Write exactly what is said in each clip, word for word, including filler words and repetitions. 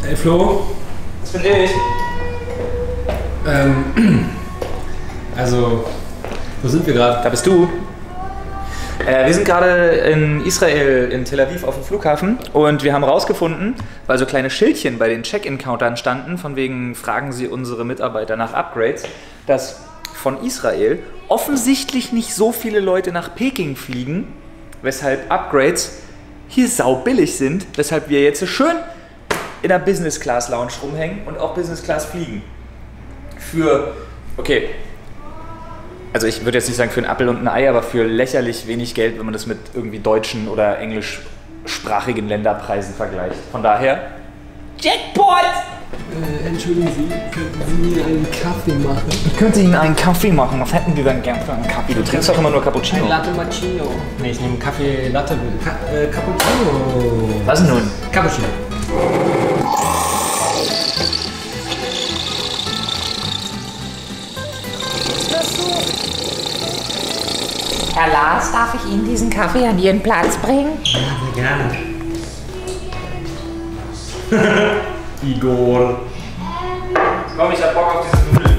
Hey Flo. Das bin ich. Ähm, also, wo sind wir gerade? Da bist du. Äh, wir sind gerade in Israel, in Tel Aviv auf dem Flughafen und wir haben rausgefunden, weil so kleine Schildchen bei den Check-in-Countern standen, von wegen fragen Sie unsere Mitarbeiter nach Upgrades, dass von Israel offensichtlich nicht so viele Leute nach Peking fliegen, weshalb Upgrades hier saubillig sind, weshalb wir jetzt schön in der Business Class Lounge rumhängen und auch Business Class fliegen. Für, okay, also ich würde jetzt nicht sagen für einen Apfel und ein Ei, aber für lächerlich wenig Geld, wenn man das mit irgendwie deutschen oder englischsprachigen Länderpreisen vergleicht. Von daher, Jackpot! Äh, entschuldigen Sie, könnten Sie mir einen Kaffee machen? Ich könnte Ihnen einen Kaffee machen. Was hätten Sie denn gern für einen Kaffee? Du trinkst doch immer nur Cappuccino. Ein Latte Macchino. Nee, ich nehme Kaffee Latte. Ka äh, Cappuccino. Was nun? Cappuccino. Herr Lars, darf ich Ihnen diesen Kaffee an Ihren Platz bringen? Ja, sehr gerne. Igor. Komm, ich hab Bock auf diese Nudeln.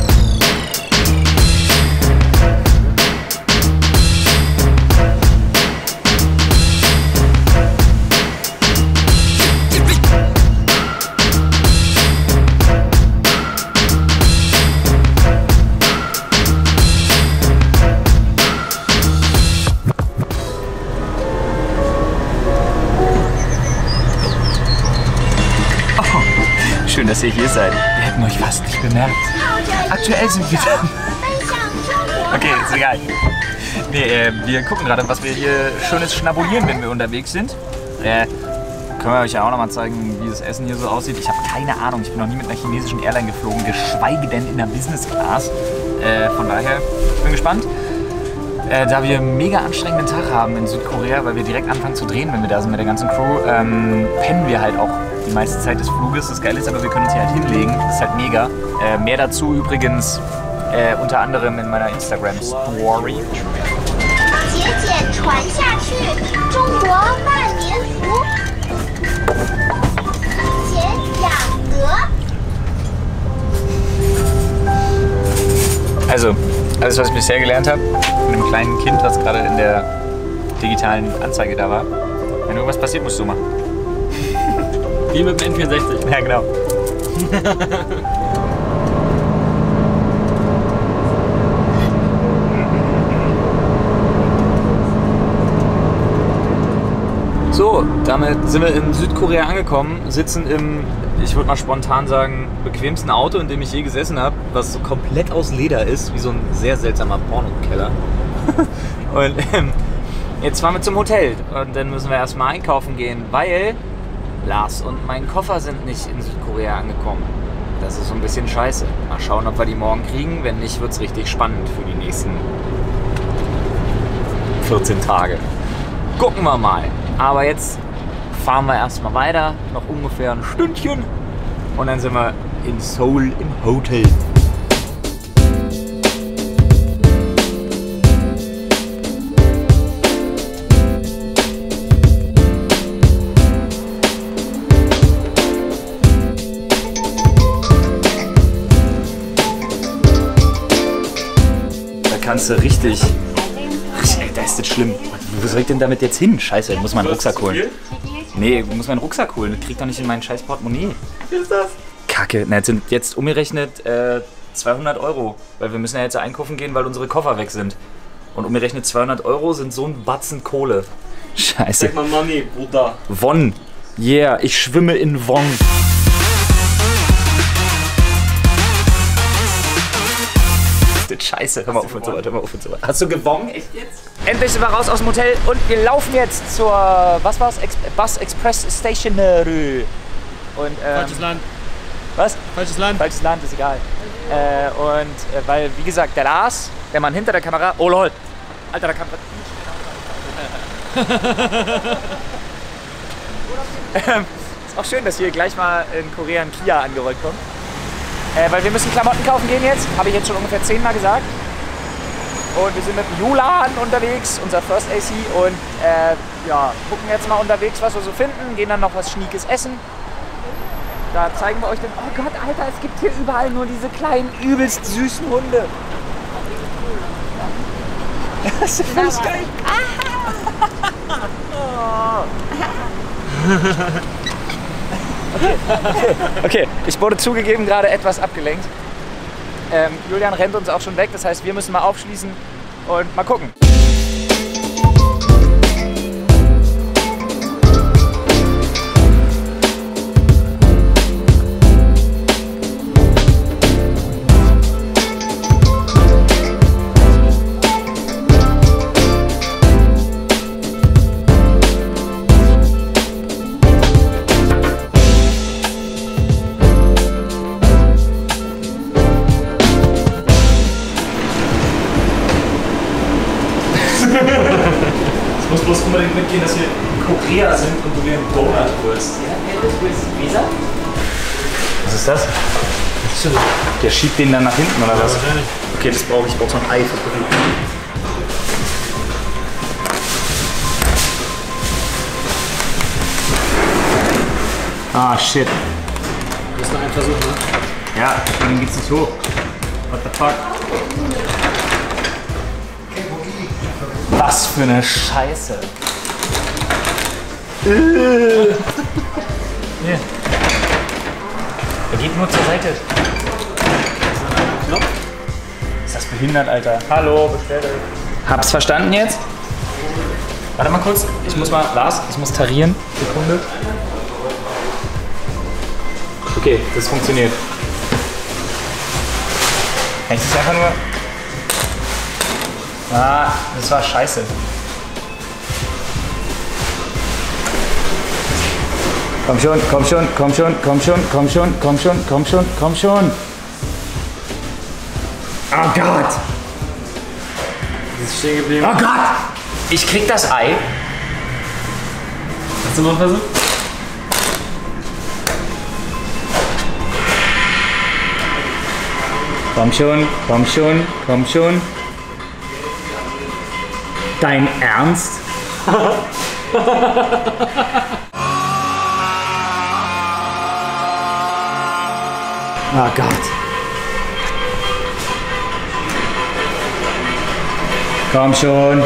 Schön, dass ihr hier seid. Wir hätten euch fast nicht bemerkt. Aktuell sind wir da. Okay, ist egal. Nee, äh, wir gucken gerade, was wir hier Schönes schnabulieren, wenn wir unterwegs sind. Äh, können wir euch ja auch nochmal zeigen, wie das Essen hier so aussieht. Ich habe keine Ahnung, ich bin noch nie mit einer chinesischen Airline geflogen, geschweige denn in der Business Class. Äh, von daher, ich bin gespannt. Äh, da wir einen mega anstrengenden Tag haben in Südkorea, weil wir direkt anfangen zu drehen, wenn wir da sind mit der ganzen Crew, ähm, pennen wir halt auch die meiste Zeit des Fluges. Das Geile ist aber, wir können uns hier halt hinlegen. Das ist halt mega. Äh, mehr dazu übrigens äh, unter anderem in meiner Instagram-Story. Also, alles, was ich bisher gelernt habe, von einem kleinen Kind, was gerade in der digitalen Anzeige da war. Wenn irgendwas passiert, musst du machen. Wie mit dem N vierundsechzig. Ja, genau. So, damit sind wir in Südkorea angekommen, sitzen im, ich würde mal spontan sagen, bequemsten Auto, in dem ich je gesessen habe, was so komplett aus Leder ist, wie so ein sehr seltsamer Pornokeller. Und ähm, jetzt fahren wir zum Hotel und dann müssen wir erstmal einkaufen gehen, weil Lars und mein Koffer sind nicht in Südkorea angekommen. Das ist so ein bisschen scheiße. Mal schauen, ob wir die morgen kriegen. Wenn nicht, wird es richtig spannend für die nächsten vierzehn Tage. Gucken wir mal. Aber jetzt fahren wir erstmal weiter. Noch ungefähr ein Stündchen. Und dann sind wir in Seoul im Hotel. Kannst du richtig. Ey, das ist jetzt schlimm. Wo soll ich denn damit jetzt hin? Scheiße, ich muss meinen Rucksack holen. Nee, ich muss meinen Rucksack holen. Ich krieg doch nicht in meinen scheiß Portemonnaie. Was ist das? Kacke. Na, jetzt sind jetzt umgerechnet äh, zweihundert Euro. Weil wir müssen ja jetzt einkaufen gehen, weil unsere Koffer weg sind. Und umgerechnet zweihundert Euro sind so ein Batzen Kohle. Scheiße. Sag mal Money, Bruder. Won. Yeah, ich schwimme in Won. Scheiße, hör mal auf und so weiter, hör mal auf und so weiter. Hast du gewonnen? Echt jetzt? Endlich sind wir raus aus dem Hotel und wir laufen jetzt zur, was war's? Ex Bus Express Stationery. Und, ähm, Falsches Land. Was? Falsches Land. Falsches Land, ist egal. Äh, und äh, weil, wie gesagt, der Lars, der Mann hinter der Kamera, oh lol, Alter, der Kamera. ähm, ist auch schön, dass hier gleich mal in Korea ein Kia angerollt kommt. Äh, weil wir müssen Klamotten kaufen gehen jetzt, habe ich jetzt schon ungefähr zehnmal gesagt. Und wir sind mit dem Julan unterwegs, unser First A C. Und äh, ja, gucken jetzt mal unterwegs, was wir so finden. Gehen dann noch was Schniekes essen. Da zeigen wir euch den. Oh Gott, Alter, es gibt hier überall nur diese kleinen, übelst süßen Hunde. Das ist völlig geil. Okay, okay, okay, ich wurde zugegeben gerade etwas abgelenkt. Ähm, Julian rennt uns auch schon weg, das heißt, wir müssen mal aufschließen und mal gucken. Es muss bloß unbedingt mitgehen, dass wir in Korea sind und du mir einen Donut holst. Visa? Was ist das? Der schiebt den dann nach hinten oder was? Okay, das brauche ich. Ich brauche so ein Ei für Korea. Ah, shit. Das ist noch ein Versuch, ne? Ja, dann geht's nicht hoch. What the fuck? Was für eine Scheiße. Hier. Er geht nur zur Seite. Knopf? Ist das behindert, Alter? Hallo, bestellt euch. Hab's verstanden jetzt? Warte mal kurz. Ich muss mal, Lars, ich muss tarieren. Sekunde. Okay, das funktioniert. Es ist einfach nur... Ah, das war scheiße. Komm schon, komm schon, komm schon, komm schon, komm schon, komm schon, komm schon, komm schon. Oh Gott! Das ist stehen geblieben. Oh Gott! Ich krieg das Ei. Hast du noch einen Versuch? Komm schon, komm schon, komm schon. Dein Ernst? Oh Gott. Komm schon.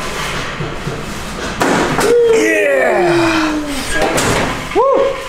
Yeah. Woo.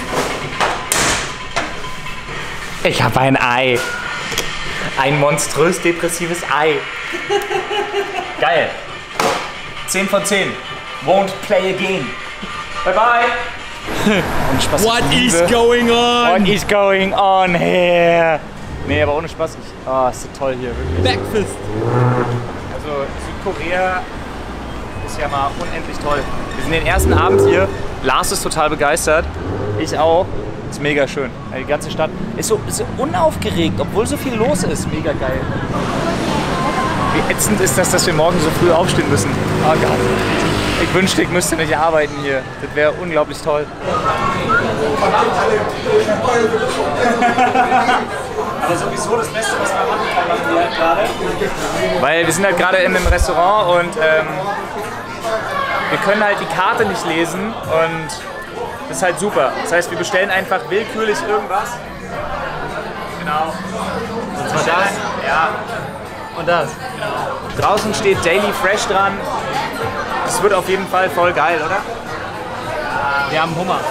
Ich habe ein Ei. Ein monströs depressives Ei. Geil. zehn von zehn. Won't play again. Bye bye. Ohne Spaß. What Liebe. is going on? What is going on here? Nee, aber ohne Spaß. Ich, oh, ist so toll hier, wirklich. Backfist. Also Südkorea ist ja mal unendlich toll. Wir sind den ersten Abend hier. Lars ist total begeistert. Ich auch. Ist mega schön. Die ganze Stadt ist so, ist so unaufgeregt, obwohl so viel los ist. Mega geil. Wie ätzend ist das, dass wir morgen so früh aufstehen müssen. Oh Gott. Ich wünschte, ich müsste nicht arbeiten hier. Das wäre unglaublich toll. Aber sowieso das Beste, was man machen kann, machen wir halt gerade. Weil wir sind halt gerade in einem Restaurant und ähm, wir können halt die Karte nicht lesen und das ist halt super. Das heißt, wir bestellen einfach willkürlich irgendwas. Genau. Und zwar das. Ja. Und das. Draußen steht Daily Fresh dran. Das wird auf jeden Fall voll geil, oder? Wir haben Hummer.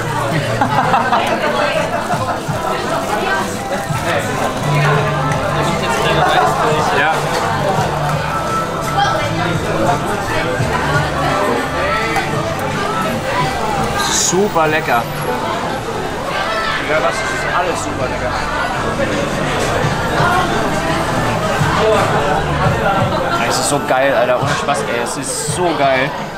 Ja. Super lecker. Ja, was? Das ist alles super lecker. Es ist so geil, Alter. Ohne Spaß, ey. Es ist so geil.